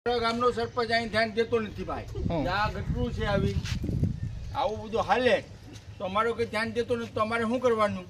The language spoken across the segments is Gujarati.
ગામનો સરપંચ અહીં ધ્યાન દેતો નથી ભાઈ. આ ગટરું છે આવી આવું બધું હાલે તો અમારો કઈ ધ્યાન દેતો નથી તો અમારે શું કરવાનું?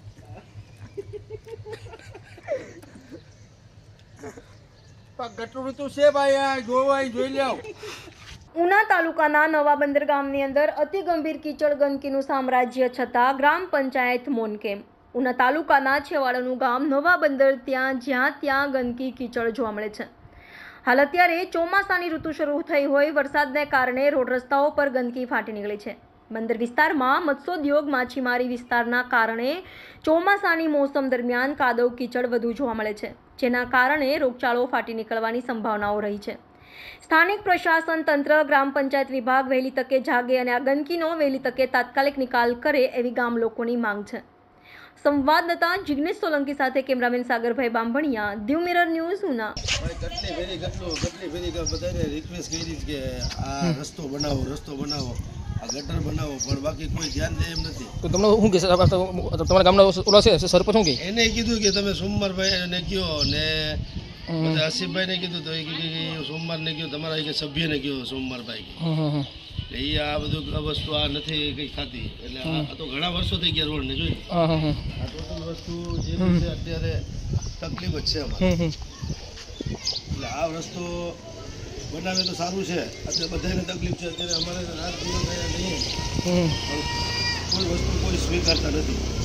ગટરું તો છે ભાઈ, જોઈ લો. ઉના તાલુકાના નવા બંદર ગામની અંદર અતિ ગંભીર કીચડ ગંદકીનું સામ્રાજ્ય છતાં ગ્રામ પંચાયત મૌન કેમ? ઉના તાલુકાના છેવાડાનું ગામ નવા બંદર જ્યાં ગંદકી કીચડ જોવા મળે છે. હાલ અત્યારે ચોમાસાની ઋતુ શરૂ થઈ હોય, વરસાદને કારણે રોડ રસ્તાઓ પર ગંદકી ફાટી નીકળી છે. બંદર વિસ્તારમાં મત્સ્યોદ્યોગ માછીમારી વિસ્તારના કારણે ચોમાસાની મોસમ દરમિયાન કાદવ કીચડ વધુ જોવા મળે છે, જેના કારણે રોગચાળો ફાટી નીકળવાની સંભાવનાઓ રહી છે. સ્થાનિક પ્રશાસન તંત્ર, ગ્રામ પંચાયત વિભાગ વહેલી તકે જાગે અને આ ગંદકીનો વહેલી તકે તાત્કાલિક નિકાલ કરે એવી ગામ લોકોની માંગ છે. સંવાદદાતા જિગ્નેશ સોલંકી સાથે cameraman Sagarbhai Bambhaniya, Diu mirror news, Una. કેટલી ફેરી બધાને રિક્વેસ્ટ કરી કે આ રસ્તો બનાવો, આ ગટર બનાવો, પણ બાકી કોઈ ધ્યાન દે એમ નથી. તો તમને શું કે તમારા ગામના ઓલા છે સરપંચ શું કે? એને કીધું કે તમે સોમવારભાઈ ને કયો ને આસિફભાઈ ને કીધું તો એ કીધું સોમવાર ને કયો, તમારા એક સભ્યને કયો સોમવારભાઈ. એટલે એ આ બધું વસ્તુ આ નથી કઈ ખાતી. એટલે આ તો ઘણા વર્ષો થઈ ગયા રોડ ને જોઈ. આ ટોટલ વસ્તુ જે છે અત્યારે તકલીફ જ છે અમારે. એટલે આ રસ્તો બનાવે તો સારું છે. અત્યારે બધાને તકલીફ છે. અત્યારે અમારે રાત દિવસ થયા નહીં, કોઈ વસ્તુ કોઈ સ્વીકારતા નથી.